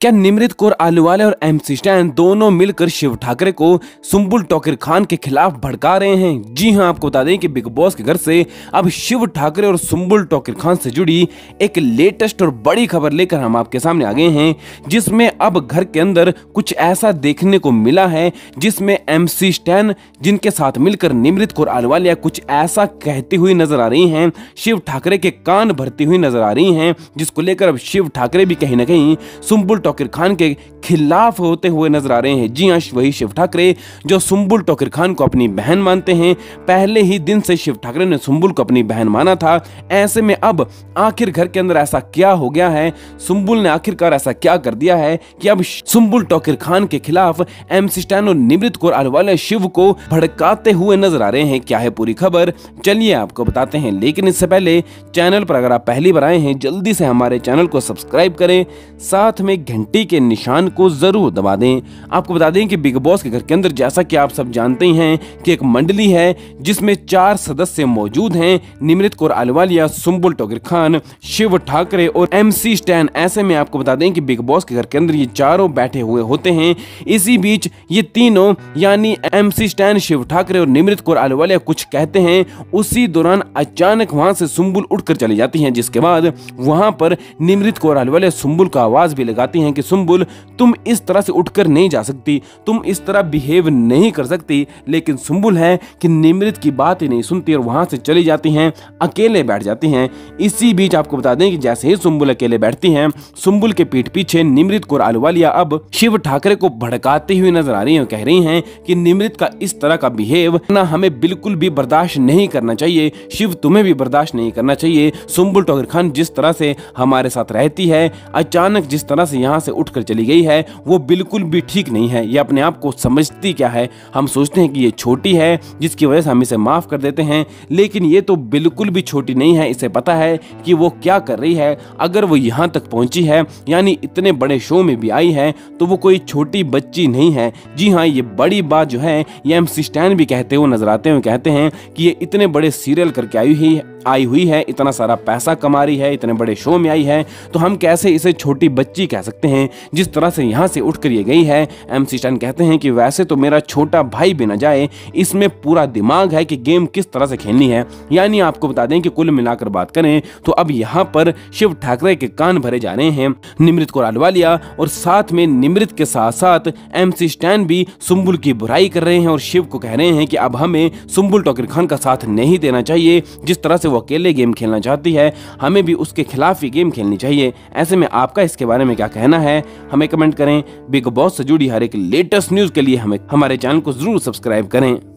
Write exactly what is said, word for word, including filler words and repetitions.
क्या निमृत कौर आलूवालिया और MC stand दोनों मिलकर शिव ठाकरे को सुंबुल टोकिर खान के खिलाफ भड़का रहे हैं? जी हां, आपको बता दें कि बिग बॉस के घर से अब शिव ठाकरे और सुंबुल टोकिर खान से जुड़ी एक लेटेस्ट और बड़ी खबर लेकर हम आपके सामने आ गए हैं, जिसमें अब घर के अंदर कुछ ऐसा देखने को मिला है जिसमें एमसी स्टैन जिनके साथ मिलकर निमृत कौर आलूवालिया कुछ ऐसा कहती हुई नजर आ रही हैं, शिव ठाकरे के कान भरती हुई नजर आ रही हैं, जिसको लेकर अब शिव ठाकरे भी कहीं ना कहीं सुंबुल टोकिर खान के खिलाफ होते हुए नजर आ रहे हैं। जी हां, वही शिव ठाकरे जो सुंबुल टोकिर खान को अपनी बहन मानते हैं। पहले ही दिन से शिव ठाकरे ने सुंबुल को अपनी बहन माना था। ऐसे में अब आखिर घर के अंदर ऐसा क्या हो गया है, सुंबुल ने आखिरकार ऐसा क्या कर दिया है कि अब सुंबुल टोकिर खान के खिलाफ एमसी स्टैन और निमृत कौर आलूवालिया शिव को भड़काते हुए नजर आ रहे हैं। क्या है पूरी खबर, चलिए आपको बताते हैं। लेकिन इससे पहले चैनल पर अगर आप पहली बार आए हैं, जल्दी से हमारे चैनल को सब्सक्राइब करें, साथ में घंटी के निशान को जरूर दबा दें। आपको बता दें कि बिग बॉस के घर के अंदर जैसा कि आप सब जानते ही हैं कि एक मंडली है जिसमें चार सदस्य मौजूद हैं, निमृत कौर आलूवालिया, सुंबुल टोकिर खान, शिव ठाकरे और एमसी स्टैन। ऐसे में आपको बता दें कि बिग बॉस के घर के अंदर ये चारों बैठे हुए होते हैं। इसी बीच ये तीनों यानी एमसी स्टैन, शिव ठाकरे और निमृत कौर आलूवालिया कुछ कहते हैं। उसी दौरान अचानक वहां से सुंबुल उठकर चली जाती हैं, जिसके बाद वहां पर निमृत कौर आलूवालिया सुंबुल का आवाज भी लगाती हैं कि सुंबुल, तुम इस तरह से उठकर नहीं जा सकती, तुम इस तरह बिहेव नहीं कर सकती। लेकिन सुंबुल है कि निमृत की बात ही नहीं सुनती और वहां से चली जाती हैं, अकेले बैठ जाती हैं। इसी बीच आपको बता दें कि जैसे ही सुंबुल अकेले बैठती हैं, सुंबुल के पीठ पीछे निमृत कौर आलूवालिया अब शिव ठाकरे को भड़काती हुई नजर आ रही हैं। कह रही हैं कि निमृत का इस तरह का बिहेव ना हमें बिल्कुल भी बर्दाश्त नहीं करना चाहिए, शिव तुम्हें भी बर्दाश्त नहीं करना चाहिए। सुंबुल टोकिर खान जिस तरह से हमारे साथ रहती है, अचानक जिस तरह से यहाँ से उठकर चली गई है, वो बिल्कुल भी ठीक नहीं है। ये अपने आप को समझती क्या है, हम सोचते हैं कि ये छोटी है जिसकी वजह से हम इसे माफ कर देते हैं, लेकिन ये तो बिल्कुल भी छोटी नहीं है। इसे पता है कि वो क्या कर रही है। अगर वो यहाँ तक पहुंची है, यानी इतने बड़े शो में भी आई है, तो वो कोई छोटी बच्ची नहीं है। जी हाँ, ये बड़ी बात जो है ये एमसी स्टैन भी कहते हुए नजर आते हैं। कहते हैं कि ये इतने बड़े सीरियल करके आई हुई है आई हुई है इतना सारा पैसा कमा रही है, इतने बड़े शो में आई है, तो हम कैसे इसे छोटी बच्ची कह सकते हैं जिस तरह से यहाँ से उठकर ये गई है। एमसी स्टैन कहते हैं कि वैसे तो मेरा छोटा भाई भी न जाए, इसमें पूरा दिमाग है कि गेम किस तरह से खेलनी है। यानी आपको बता दें कि कुल मिलाकर बात करें तो अब यहाँ पर शिव ठाकरे के कान भरे जा रहे हैं, निमृत कौर आलूवालिया, और साथ में निमृत के साथ साथ एमसी स्टैन भी सुंबुल की बुराई कर रहे हैं और शिव को कह रहे हैं कि अब हमें सुंबुल टोकिर खान का साथ नहीं देना चाहिए। जिस तरह से वो अकेले गेम खेलना चाहती है, हमें भी उसके खिलाफ ही गेम खेलनी चाहिए। ऐसे में आपका इसके बारे में क्या कहना है, हमें कमेंट करें। बिग बॉस से जुड़ी हर एक लेटेस्ट न्यूज के लिए हमें हमारे चैनल को जरूर सब्सक्राइब करें।